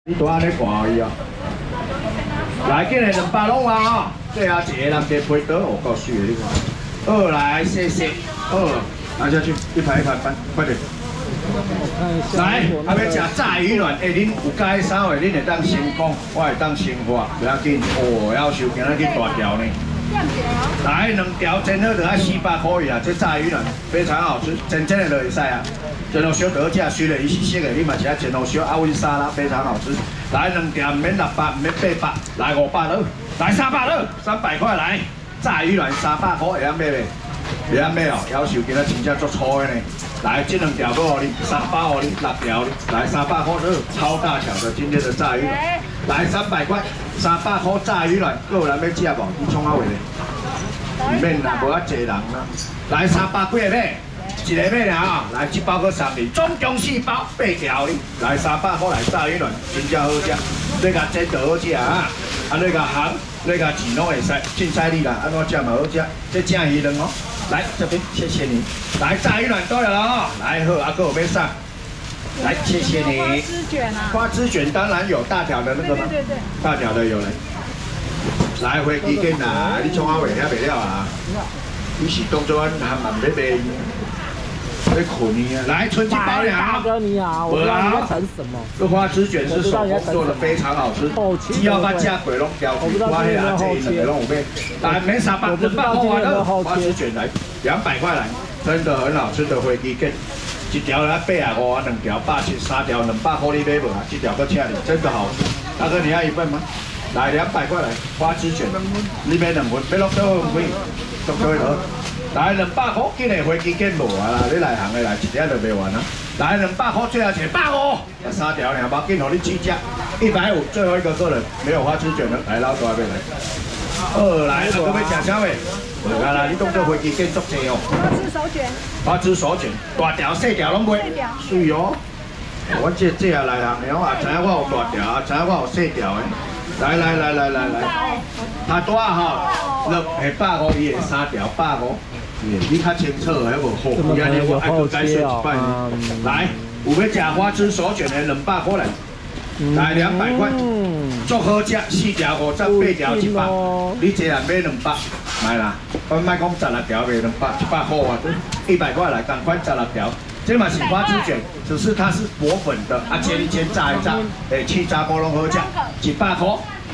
你都安尼看伊哦。来，今日200拢啊哦，最后一个人加配刀，哦，够水的你看。好，来，谢谢。好，拿下去，一排一排搬，快点。来，还要食炸鱼卵，恁有介绍的，恁会当先讲，我会当先画，不要紧。哦，要求今仔日大条呢。 来2条煎好就要400块啊！这炸鱼卵非常好吃，真正的就会使啊。煎好烧得价，虽然伊是熟的，你嘛是要煎好烧阿温沙拉，非常好吃。来2条，唔免600，唔免800，来500了，来300了，300块来。炸鱼卵300块会晓买未？会晓买哦，要求今仔真正足粗的呢。来，这2条够你，300你，6条你，来300块了，超大小的今天的炸鱼卵，来300块。 300块炸鱼卵，有人要食无？你创啊话咧？唔免啦，无遐济人啦。来300几个买，一个买啦来1包搁送你，总共4包8条哩。来300块来炸鱼卵，真正好食。你甲煎就好食啊，你甲烘，你甲煎拢会使，凊彩你啦，安怎食嘛好食。这正鱼卵哦，来这边，谢谢你。来炸鱼卵到了哦，来好，搁有要送。 来，谢谢你。花枝卷啊，花枝卷当然有大条的那个吗？对，大条的有嘞。来，飞机卷啦，你创啊话遐袂了啊？你是当作还蛮要卖，要困你啊！来，春季包两。 大哥你好，我知道你在等什么。 这花枝卷是手工做的，非常好吃。只要把价鬼拢标起，我迄阿这一两个拢有买。来，免300，200块了。花枝卷来200块来，真的很好吃的飞机卷。 一条来85啊，2条170，3条200块你买无啊？这条搁请你，真的好吃。大哥，你要一份吗？来200块来，花枝卷，你买2份，买落多份贵，足多了。来200块，今日飞机券无啊啦，你来行的来，一条就卖完啦。来200块，最后一个150，3条2包，紧互你起价150，最后一个客人没有花枝卷的，来老大要来。来，各位吃啥喂？来，你当做飞机券足济哦。花枝手卷。 花枝手卷，大条细条拢买，水哦。我这也来行的，我也知影我有大条，也知影我有细条的。来，他多哈，是150，伊的3条150，你较清楚的，无好，今日我爱去解说一摆。来，有要吃花枝手卷的200块来，来200块，足好食，4条50，8条100，你一人买200，买啦。 我卖讲16条卖200，100块啊，100块来，赶快16条。这嘛是花枝卷，只是它是薄粉的，煎一煎，炸一炸，气炸锅拢好食，100块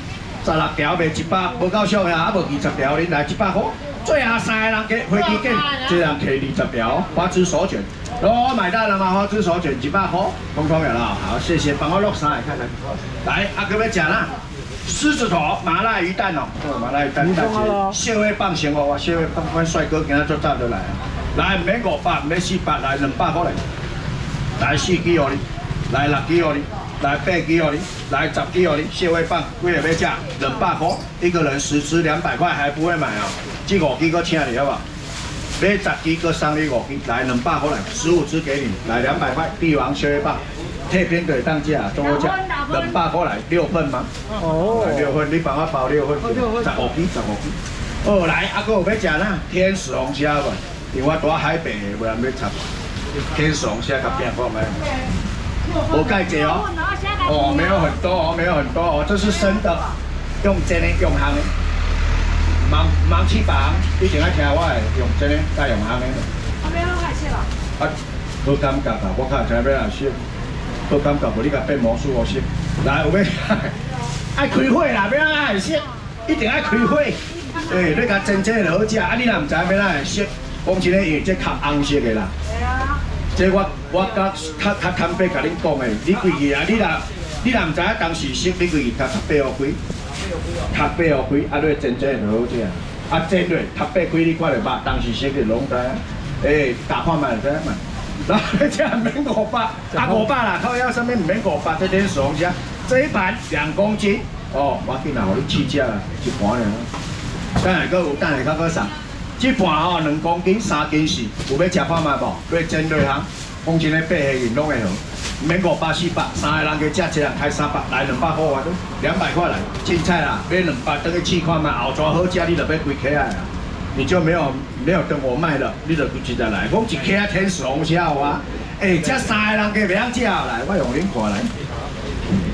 ，16条卖100，无够俗呀，无20条，恁来100块。最后3个人给飞机券，一人摕20条花枝手卷。我买到了吗？花枝手卷100块，通通有了，好，谢谢，帮我落3个，看。来，各位讲啦。 狮子头麻辣鱼蛋哦，麻辣鱼蛋蛋节，蟹味棒先哦，蟹味棒，阮帅哥今仔做早就来，来唔免500，唔免400，来200块来，来4支哦你，来6支哦你，来8支哦你，来10支哦你，蟹味棒，几个要吃200块，一个人10支200块还不会买哦，这5支搁请你好不好？买10支搁送你5支，来200块来，15支给你，来200块，帝王蟹味棒。 特边对当价，中国价200块来6份吗？哦，6份，你帮我包6份，15支。哦，来，还有要吃哪？天使龙虾无？因为我住海北，无人要插。天使龙虾甲变看没？无介济哦。哦，没有很多哦，没有很多哦，这是生的，用煎的，用烘的。盲翅膀，你定爱听我的，用煎的，再用烘的。我没有海鲜了。啊，无感觉啊，我看才要来烧。 都感觉无你甲变魔术哦先，来有要爱开火啦，要哪会熟，一定爱开火。你甲煎这就好食，你若唔知要哪会熟，讲真诶，因为这较红色的啦。系啊。这我较坦白甲恁讲诶，你规去啊，你若唔知影当时熟，你规去读8几，读8几，你煎这就好食。煎落读8几，你看着肉，当时熟的拢知影。打看卖就知影嘛。 然后这样免500，500啦，靠腰上面免500，这天使龙虾，这一盘2公斤，哦，我紧啊，互你起价啦，一盘尔。等下搁有，等下搁送，这盘哦2公斤3斤4，有要吃看卖无？要煎落行，讲真诶，八个人拢会好，免500、400，3个人加吃，一人开300，来200块我都200块来，凊彩啦，买200等去试看卖，后抓好食，你就要几起来啊？ 你就没有等我卖了，你就直接来。我一客天使龙虾有啊，这3个人加袂晓食来，我用恁看来。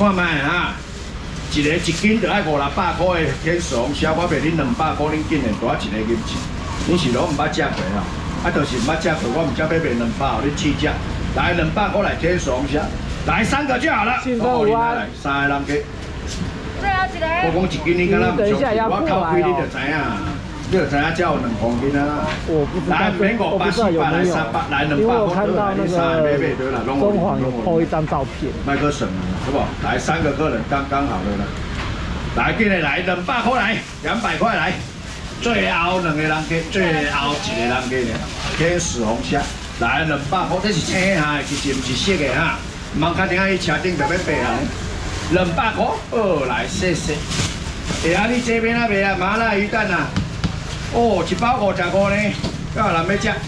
看卖哈，一斤就爱500-600块的天使红虾，我卖恁200块，恁竟然大一个银钱，你是拢唔捌食过啊？啊，就是唔捌食过，我唔才要卖200，互你试食。来200块来天使红虾，来3个就好了。 我来3个人给。我讲1斤你敢若唔相信，我靠开你就知影。 你就知影只有2公斤啊！ 我不知道， 来免500、400，来300，来200块都来，你3个买对啦，拢中华有 po 一张照片， 麦克省了，是不？来3个客人刚刚好了啦。来，今日来200块来，200块来，最后2个人给，最后1个人给呢，天使红虾，来200块，这是青虾，其实不是色的哈，唔通确定伊车顶特别白啊，200块，哦，来谢谢。哎呀，你这边那边啊，麻辣鱼蛋啊。 哦，1包55呢，要人要吃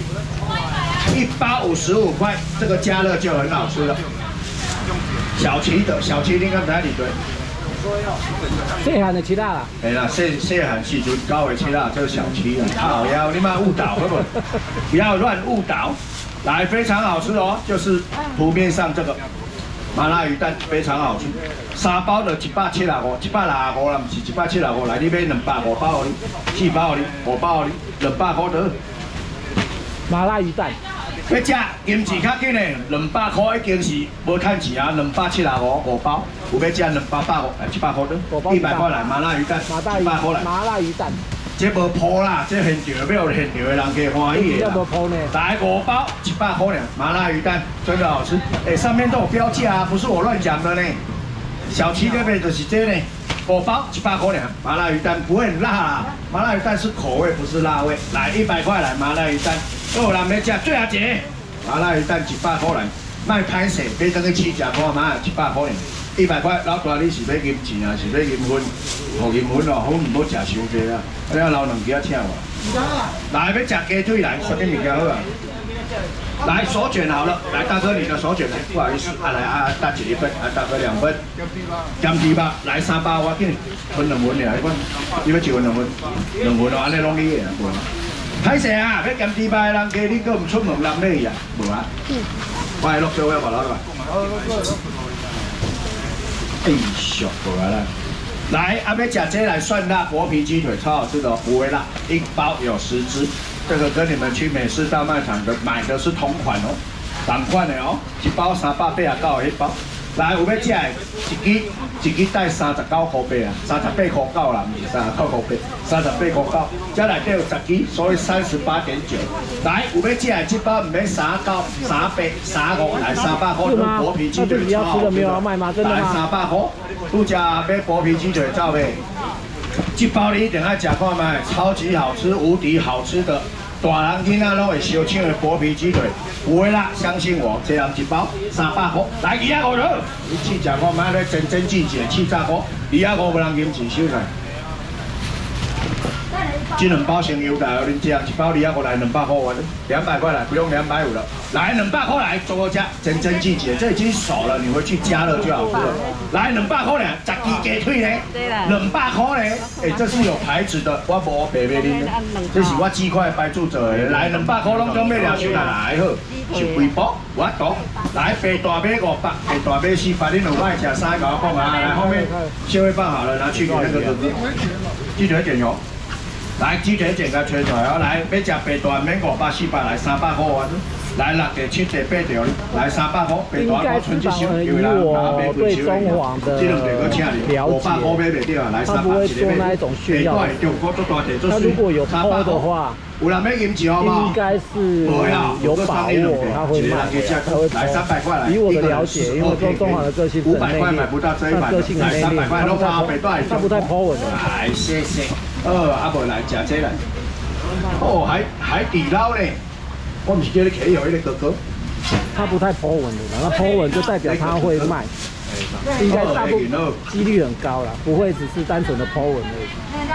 ，1包55块，这个加热就很好吃了。小旗的，小旗你敢知里对？ 细汉的蛆啦。 哎啦，细汉时阵高的蛆啦，叫小旗啦。好呀，你妈误导，好不？不要乱误导。来，非常好吃哦，就是图片上这个麻辣鱼蛋非常好吃。 3包就175，165啦，唔是175。来，你买200，5包你，4包你，5包你，200块得。 麻辣鱼蛋。 要吃金钱较紧的，200块已经是无趁钱啊，275，5包。有要吃200、800，100块得。100块来麻辣鱼蛋，100块来。 麻辣鱼蛋。 这无铺啦，这现场要有现场的人给欢喜的。 无铺呢。 来5包100块呢，麻辣鱼蛋真的好吃。哎，上面都有标价啊，不是我乱讲的呢。 小七那边就是这呢，5包100块两，麻辣鱼蛋不会很辣啦，麻辣鱼蛋是口味，不是辣味。来100块来麻辣鱼蛋，都有人要吃，最后一个麻辣鱼蛋100块来，卖歹势，别等去试食看嘛，100块呢，100块。老大你是要银钱啊，是要银粉？互银粉哦，粉唔好食伤济啊，你要留2支请我。来要吃鸡腿来，什么物件好啊？ 来手卷好了，来大哥你的手卷来，不好意思，来大姐1份，大哥2份，姜皮吧，来3包，我给你分2份尔，你要1份2份，2份哦，安尼拢你的，无。歹势啊，要姜皮吧的人家你搁唔出门揽你啊，无啊。我来录小我老板。哎，俗过来啦。来，要吃这来蒜辣薄皮鸡腿，超好吃的哦，不会辣，1包有10只。 这个跟你们去美式大卖场的买的是同款哦，同款的哦，1包389的1包。来，有要吃的，一支带39块八啊，38块9啦，不是39块八，38块9，这内底有10支，所以38.9。来，有要吃的，这包唔免39、38、35，来300块的薄皮鸡腿，超好吃的。来300块，不加买薄皮鸡腿，照呗。 这包你一定要吃看卖，超级好吃，无敌好吃的，大人囡仔拢会烧抢的薄皮鸡腿，不会辣，相信我，这样1包300块，来250了，你试吃看卖，咧真真季节气炸锅，250无人银钱收来。这2包先优待哦，恁吃1包250来200块完，200块来，不用250了，来200块来，做个价，真真季节，这已经熟了，你回去加热就好吃了。来200块呢，10支鸡腿呢，200块呢，哎，这是有牌子的，我无白卖恁，这是我鸡块白做做的，来200块拢总要了收来好，是几包？我懂，来白大买500，白大买400，恁有爱吃啥？跟我讲啊，来后面纤维棒好了，拿去给那个哥哥，鸡腿卷油。 来，鸡腿整个吹出来哦！来，要吃白大免500、400，来300块完。来6条、7条、8条，来300块，白大我存一箱，因为人拿白不收的。这2条搁请你，500块买袂掉，来300一个买。白大中国做大条做水，300的话，有人要银钱好不好？ 应该是有把握，他会卖，他会来300块来。 以我的了解，因为说中华的个性是 500块买不到这一版，来300块弄好白大， 他不太 po 文的。 来，谢谢。 啊无来吃这来，哦海底捞呢，我不是叫你客有那个哥哥， 他不太 po 文的，那 po 文就代表他会卖，应该大部分几率很高啦，不会只是单纯的 po 文而已。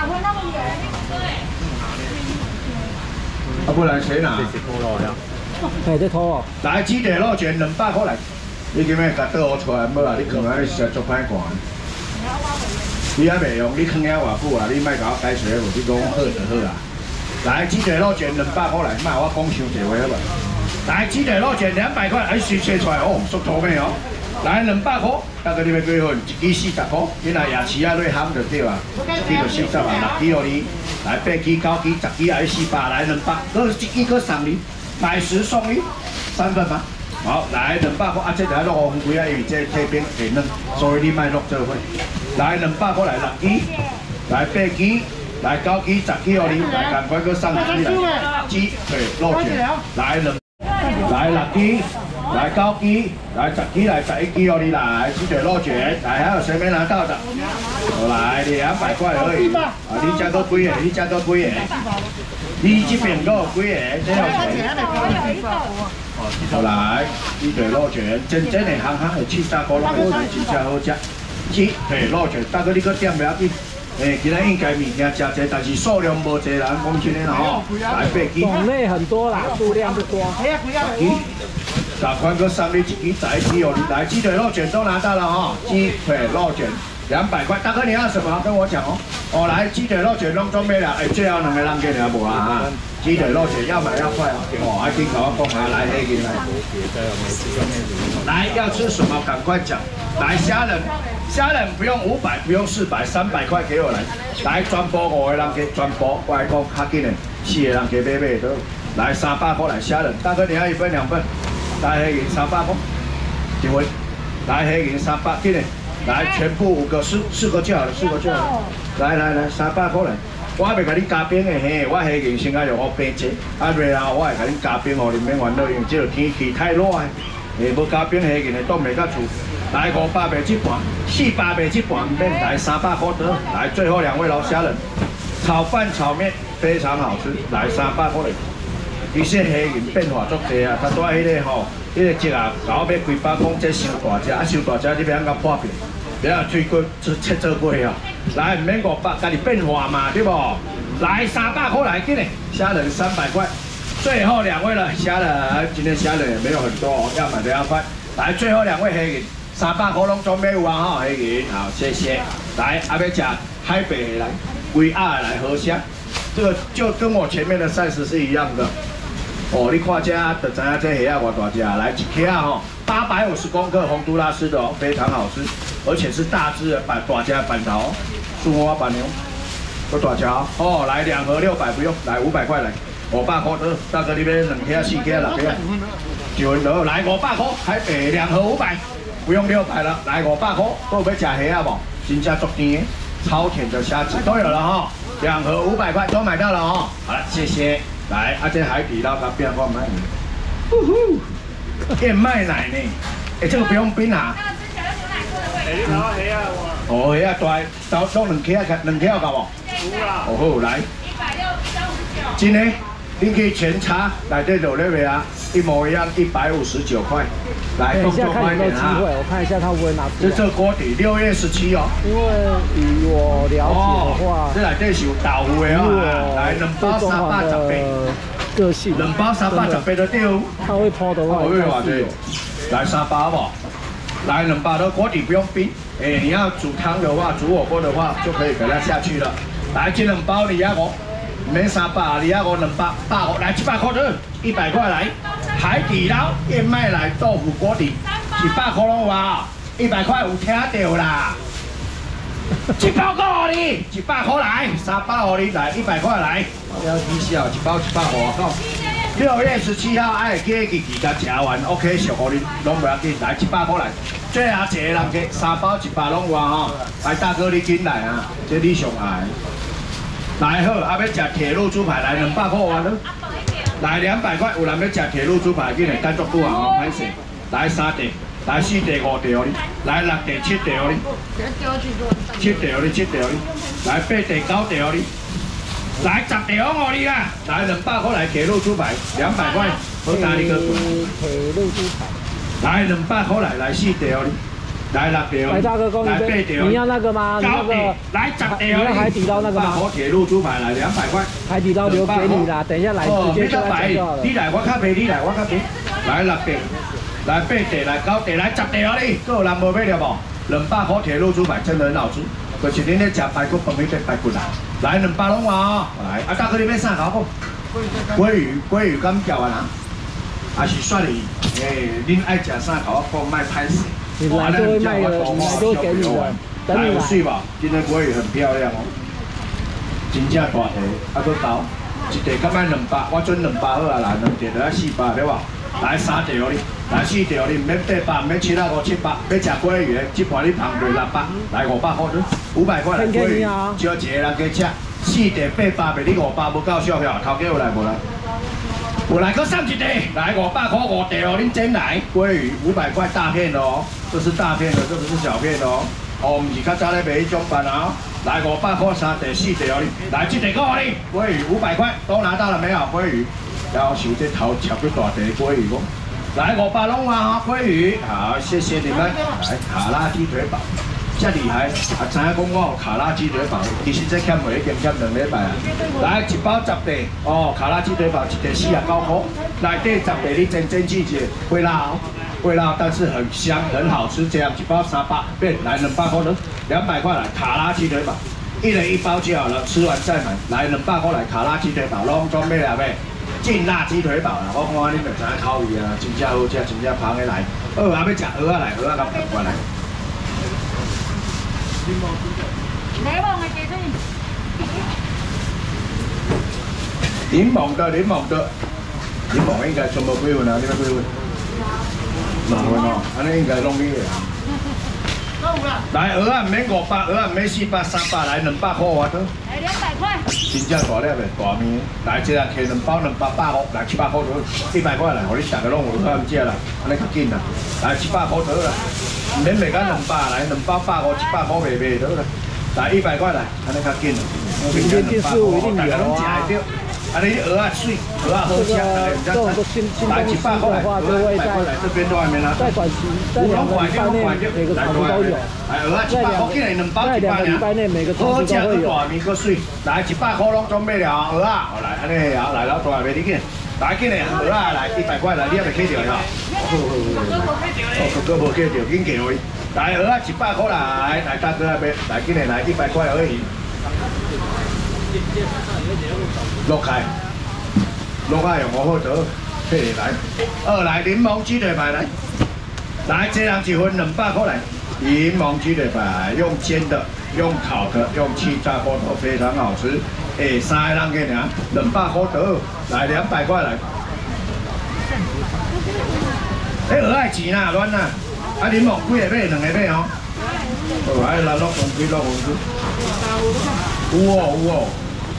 啊不然谁拿？ 哎，在偷哦。 来鸡腿肉卷200块来，你今日甲倒出来无啊？你可能你实做歹看。 你还袂用，你放遐偌久啊？你莫甲我解释我，你讲好就好啊。来，鸡腿肉卷200块来，莫我讲伤济话好无？来，鸡腿肉卷200块，哎，水切出来哦，熟透未哦？ 来200块，大概你要几份？一支40块，你若夜市啊落烘就对啊，一支就40啊，6支互你，来8支、9支、10支还是400，来200，搁一支送你，买10送1，3份吗？好，来200块啊，这台落5分几啊，因为这这边会软，所以你卖落这份。来200块来6支，来8支。 来9支、10支互你，来赶快搁送一支来，鸡腿肉卷，来6支，来9支，来10支，来11支互你来，鸡腿肉卷，来还有谁没拿到的？来200块而已，啊，你加多几个？你加多几个？你这边搁有几个？这要钱？好来，鸡腿肉卷，真的行的70块拢会真正好食，鸡腿肉卷，大哥你搁点不要紧。 今仔应该物件真济，但是数量无济啦，讲真的吼，来8支。 种类很多啦，数量不多。 赶快搁送你1支11支哦，来鸡腿肉卷都拿到了哈，鸡腿肉卷200块，大哥你要什么？跟我讲哦。哦，来鸡腿肉卷拢准备了，哎，最后2个人给你无啊哈。鸡腿肉卷要买要快哦，哦，还跟我讲啊，来黑给来。来要吃什么？赶快讲。来虾仁。 虾仁不用500，不用400，300块给我来。来全部5个人给全部，我来讲较紧的，4个人给买都。来300块来虾仁，大哥你要1份2份，来黑银300块，1份。来黑银300，紧的，来全部5个4个就好了，4个就好了。来300块来，我袂甲你加冰的嘿，我黑银先甲用我冰切，啊袂啦，我会甲你加冰哦，你免烦恼，因为这个天气太热的，无加冰黑银的冻袂到厝。 来500卖一盘，400卖一盘，免来300块得。来最后2位老虾仁，炒饭炒面非常好吃，来300块嘞。其实黑银变化足济啊，他带迄个吼，迄个只啊，搞要几百公这伤大只，啊伤大只你别甲破皮，别啊水果切做过啊。来唔免500，家己变化嘛，对不？来300块来，紧嘞，虾仁300块。最后2位了，虾仁今天虾仁也没有很多哦，要买的要快。来最后2位黑银。 300块拢准备有啊哈，黑银好，谢谢。来，阿要吃海北的来，龟鸭的来好虾，这个就跟我前面的30是一样的。哦，你看这就知影这虾啊偌大只，来1克啊吼，850公克洪都拉斯的哦，非常好吃，而且是大只的大只的板头，苏花板牛，都大只哦。来2盒600不用，来500块来，500块得，大哥你要2克、4克、6克，就得来500块，海北2盒500。 不用600了，来500块，都要吃虾啊不？真正足甜，超甜的虾子都有了哈，2盒500块都买到了哈。好了，谢谢。来，这海底捞它变化卖呢，呼呼，燕麦奶呢？哎，这个不用冰啊。哦，虾啊大，都2克2克够不？哦好，来。真的，你可以全查内底落咧未啊？一模一样，159块。 来，动作快一点啊！ 我看一下他会不会拿出来。 这锅底6月17哦。 因为以我了解的话， 这内底是有豆腐的哦。来2包310杯， 个性 2包310杯都对。 他会抛的话， 来3包不？来2包的锅底不用冰。哎，你要煮汤的话，煮火锅的话就可以给它下去了。来，这2包2鸭5，免300，2鸭52包，150，来700块的，100块来。 海底捞燕麦奶豆腐锅底，100块拢有啊，100块有听到啦。1包够你，100块来，3包给你来，100块来。要低消，1包100块够。6月17号爱记甲吃完 ，OK， 俗给你拢不要紧，来100块来。最后一个人给3包100拢有啊吼，来大哥你紧来啊，这你上爱。来好，要吃铁路猪排来200块完了。 来200块，有人要吃铁路猪排，今日干足久啊，哦，歹势。来3地，来4地、5地哦你，来6地、7地哦你，7地哦你，7地哦你，来8地、9地哦你，来10地哦你啦，来200块来铁路猪排200块，好大你个。 铁路猪排。 来200块来4地哦你。 来6地哦， 来大哥公， 来8地哦， 你要那个吗？ 高地，来10地哦， 你要海底捞那个吗？ 铁路猪排来200块， 海底捞留给你啦，等一下来直接就来就好了。 你来我较便宜，你来我较便宜。来6地，来8地，来9地，来10地哦你，还有人无买了无？200块铁路猪排真的很好吃，就是恁咧食排骨饭，你食排骨啦。来200拢有哦，来，啊大哥你要啥搞不？鲑鱼敢叫啊？还是蒜鱼？哎，恁爱食啥搞我讲，卖歹势。 你来就会卖的，你来就会给你的，等你来。 水吧，今天鲑鱼很漂亮哦，真正大条，啊搁刀，一条敢卖200，我准200好啊啦，2条就要400对吧？来3条哩，来4条哩，唔免800，唔免700、500、700，要食鲑鱼的，这盘你捧袂600，来500块准，500块来鲑鱼，招一个人加吃，4条800卖你500，无够小票，头家有来无来？有来，搁送一个，来500块5条，恁整来鲑鱼500块大片的哦，这是大片的，这不是小片的哦。哦，唔是较早咧卖迄种饭啊，来500块3条4条哩，来这条够你，鲑鱼500块，都拿到了没有？鲑鱼。然后收这头切几大条鲑鱼哦，来500拢啊鲑鱼，好，谢谢你们。来卡拉鸡腿堡，这厉害，啊知影讲我有卡拉鸡腿堡，其实这欠袂已经欠2礼拜啊。来一包10袋，哦，卡拉鸡腿堡一袋49块，内底10袋你蒸去一会辣哦，会辣，但是很香很好吃，这样一包300，变来200块了，200块来卡拉鸡腿堡，一人1包就好了，吃完再买，来200块来卡拉鸡腿堡，拢准备了未？劲辣鸡腿堡啦，我看你们知影口味啊，真正好食，真正芳的来。蚵仔要食蚵仔来，蚵仔甲捧过来。柠檬的，柠檬的，柠檬应该全部几份啊？你要几份？2份哦，安尼应该拢你的。来，蚵仔唔免500，蚵仔唔免400、300，来200块我都。来200块。真正大粒的大面，来这样摕2包200块，来700块就100块来，互你大家拢有好食啦，安尼较紧啦。来700块得啦，唔免卖到200，来2包150、700块卖得啦。来100块来，安尼较紧啦。 今天电视我一定有啊。 啊，你蚵仔水，蚵仔好吃， 这种都新东西的话，就会这边都还没拿。 在短期在2个礼拜内每个场地都有。 来蚵仔700块，进来2包100 个礼拜内每个场地都会有。 大面个水，来100块拢准备了蚵仔，来安尼啊，来老大卖你紧，来进来蚵仔来100块来，你还没开掉呀？哦，哥哥无开掉，紧给我。来蚵仔100块来，来大哥那边，来进来来100块而已。落开，落开用我好得，嘿来，2来柠檬鸡腿排来，来这样1份200块来，柠檬鸡腿排用煎的，用烤的，用气炸锅头非常好吃，哎3个人给你啊，200块得，来200块来，哎蚵仔钱啦乱啦，啊柠檬几个买2个买哦，来来落红区落红区。有哦有哦，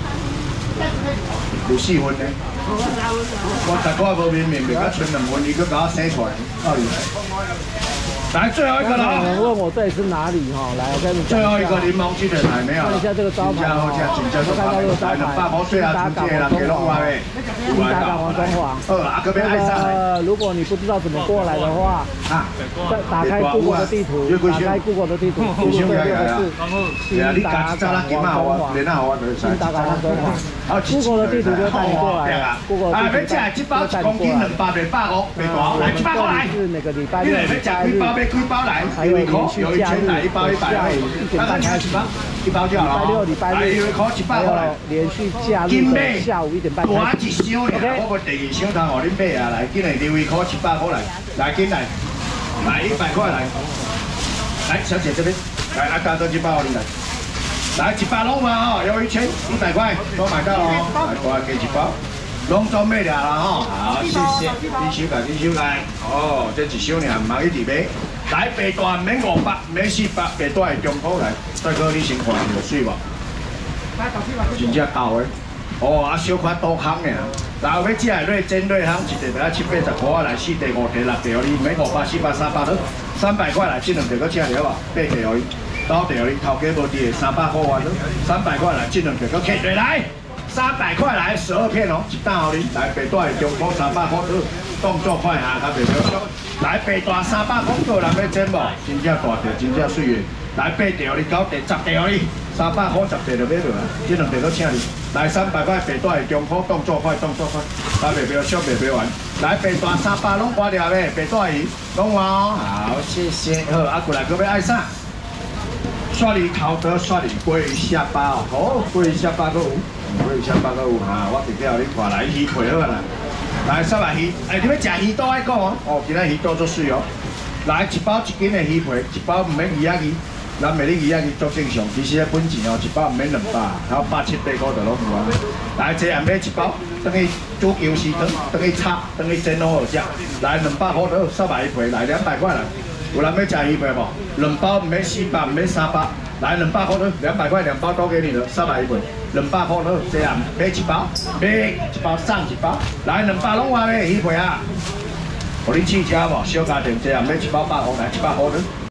有4份呢。我大哥无面面，袂甲剩2份，伊佮甲我生出来，好厉害。来最后一个了。 有人问我这里是哪里哈？来，我跟你讲。 最后一个柠檬鸡腿排没有？ 看一下这个招牌哦。看到这个招牌。 打港王中华。 打港王中华。如果你不知道怎么过来的话，打开 Google 的地图，打开 Google 的地图，输入这6个字，新打港王中华。新打港王中华。好 ，Google 的地图就带你过来了。Google 的地图就带你过来。来，100块来。是每个礼拜六、礼拜日。还有连续假日，下午1点半开始，1包就好了。礼拜六、礼拜日，还有连续假日的下午1点半开始。OK。 我第2箱通互恁买啊，来，进来2位块700块来，来进来，来100块来，来小姐这边，来阿大哥700块你来，来100拢嘛哦，有1000 100块都买到哦，来过来给1包。拢准备了啦吼，好，谢谢，你收来，哦，这1箱尔，唔忙一直买，来白大唔免500，唔免400，白大系中古来，大哥你先看有水无？真正厚的，哦，啊小可多空尔，然后要食的瑞煎瑞香，一袋要780块来，4袋5袋6袋，你唔免500、400、300好，300块来，这2袋搁请了无？8袋你，9袋你，头家无伫300块完了，300块来，这2袋搁客落来。300块来12片哦，一担哦你来白大中古300块动作快哈，较袂少。来白大300块，个人要煎无？真正大条，真正水的。来8条你9条10条你，300块10条就买落来，这2条都请你。来300块白大中古动作快，动作快，来袂标，小袂标完。来白大300拢挂掉呗，白大鱼拢完哦。好，谢谢。好，啊过来各位爱啥？刷你头刀，刷你龟下巴哦，好，龟下巴个有。我下巴个有哈，我直接互你看来鱼皮好啦。来，上来鱼，哎，你要食鱼肚爱讲哦。哦，今仔鱼肚足水哦。 来一包1斤的鱼皮，一包唔免2仔鱼，咱卖你2仔鱼足正常。其实咧本钱哦，一包唔免200，还有170、800就拢有啊。来，这样买一包，等去煮姜丝汤，等去炒，等去蒸好好食。来200块就3百一皮，来200块来。有人要吃鱼皮无？2包唔免400，唔免300。 来200块的，200块2包都给你了，300一份，200块的这样买一包，买一包送一包，来200拢话咧鱼皮啊，互你试吃无？小家庭这样买一包100块来，100块的。